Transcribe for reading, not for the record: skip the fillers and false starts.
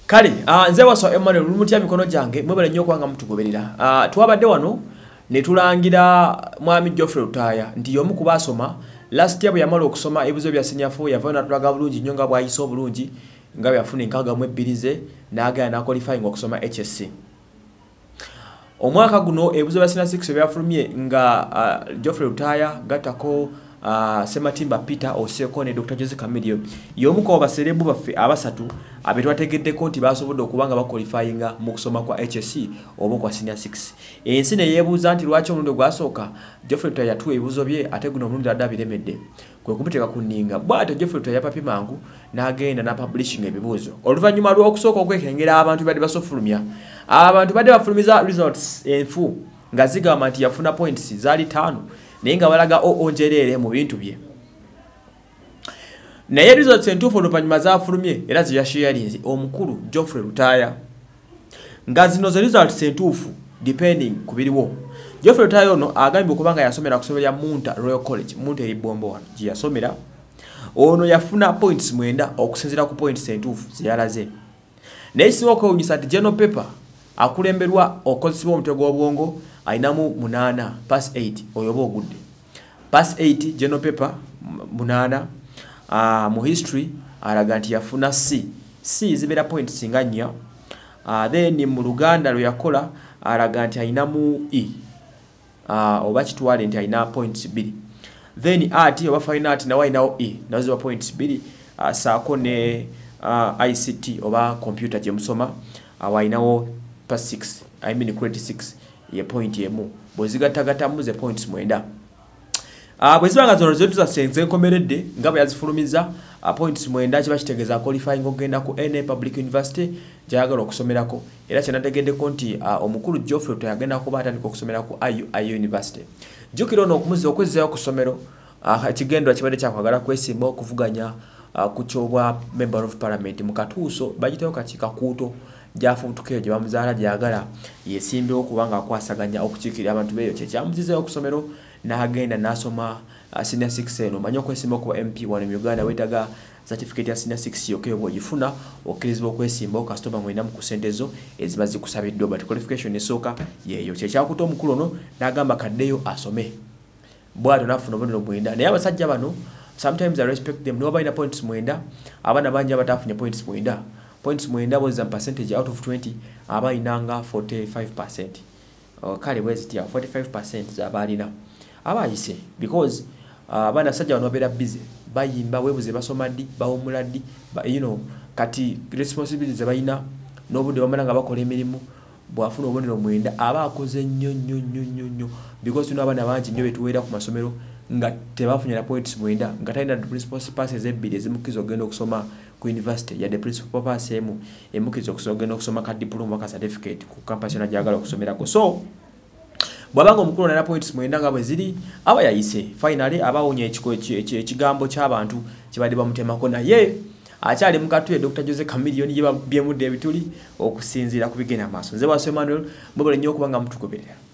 Kale nze waso Emmanuel lumutya mikono gyange mwebale nnyo kwanga mutugoberera. Twabadde wano ne tulangira mwami Geoffrey Rutaya nti yomu kubasoma last year yamala okusoma ebizo bya sinyafu yavana tulaga bulungi nnyo nga bwayiso bulungi nga byafuna enkaga mu ebbirize n'agaya na qualifying okusoma HSC. Omwaka guno ebizo bya sinyafu 6 byafulumye nga Geoffrey Rutaya gatako Sematimba Peter Oseko ne Dr. Jose Camilio yomu ko baserebu baffe abasatu abetwategeddeko nti basobodde okubanga baqualifyinga mu kusoma kwa HSC obo kwa senior 6. Ensi ne yeebuuza nti lwaki omulundi gwasooka Geoffrey Rutaya yatuwa ebibuzo bye ate guno omulundi adda biremedde kwe kumuteeka ku nninga bw'atyo Geoffrey Rutaya yapapi mangu n'agenda na publishing ebibuuzo oluvannyuma lw'okusooka okwekengera abantu badde basofulumya abantu badde bafulumiza results enfu nga zigamba nti yafuna points zaali 5 naye nga balaga onjerere mu bintu bye naye results entuufu oluvannyuma zaafulumye era ziyasharinze omukulu Geoffrey Rutaya nga zino ze results entuufu depending ku biriwo. Geoffrey Rutaya ono agambye okubanga yasomera ku ssomero lya Munta Royal College Munta eri Bombo wano gye yasomera ono yafuna points 9 okusinziira ku points entuufu ze yalaze naye kisinga okwewuunyisa nti general paper akulemberwa okozesebwa omutwe gw'obwongo ayinamu 8 pass 8 oyoba ogudde pass 8 general paper 8 mu history alaga nti yafuna C zibeera points singa 4 then mu Luganda lwe yakola alaga nti ayinamu E oba kitwale nti ayina points 2 then art oba fine art nawe ayinawo E nazo points 2 saako ne ICT oba computer gye musoma awayinawo pass 6 I mean credit 6 ye point yemu bozigatagatamu ze points 9 bwezibanga zono zetu za senze komeredde nga bwe yazifulumiza points 9 kiba kitegeeza qualifying ogenda ku NA Public University gyayagala okusomerako era kyenategeddeko nti omukulu Geoffrey Rutaya agenda kuba atandika okusomera ku IU University. Jjukira ono okumuziza okwezzaayo ku ssomero ekigendwa kibadde kyakwagala kwesimba okuvuganya ku kyobwa Member of Parliament mu katuuso bagitewo kakiika kuuto gyafuutukeyo gye bamuzaala gyagala yesimbewo kubanga akwasaganya okukiikirira abantu beeyo kyekyamuzizayo ku ssomero n'agenda n'asoma senior 6 eno manyi okwesimba okuba MP wano mu Uganda weetaga certificate ya senior 6 yokka bw'ogifuna okkirizibwa okwesimbawo kasitoma mwenda mu ku ssente zo eziba zikusabiddwa but qualification esooka yeeyo kyekyakuta omukulu ono n'agamba kaddeyo asome bw'atyo n'afuna obubonero 9 naye abasajja bano sometimes I respect them. Nobody points 9 abana bangi abatafunye points 9 points 9 was a percentage out of 20 abayinanga 45%. Kale bwezi ya 45% zabalina abayise because abana sajja bano bera busy bayimba webuze basoma ddi bawumuladi kati responsibilities bayina n'obudde bamala nga bakola emirimu bwafuna obubonero 9 aba akoze nnyo because tuna abana bangi nnyo betuweera ku masomero nga tebafunye points 9 nga talina principal passes ebbiri ezimukiza ogenda okusoma ku university ya the principal pass emukiza okugenda okusoma ka diploma ka certificate ku campus na jagala okusomerako so bwabanga omukulu na points 9 nga bwe ziri aba yayise finally abawonye ekigambo ky'abantu kibadde bamutemako naye akyali mukatuye Dr. Jose Camilio ye byemudde ebituli okusinziira ku bigenda maaso nze Waso Emmanuel mbobole nnyo okubanga mutugoberera.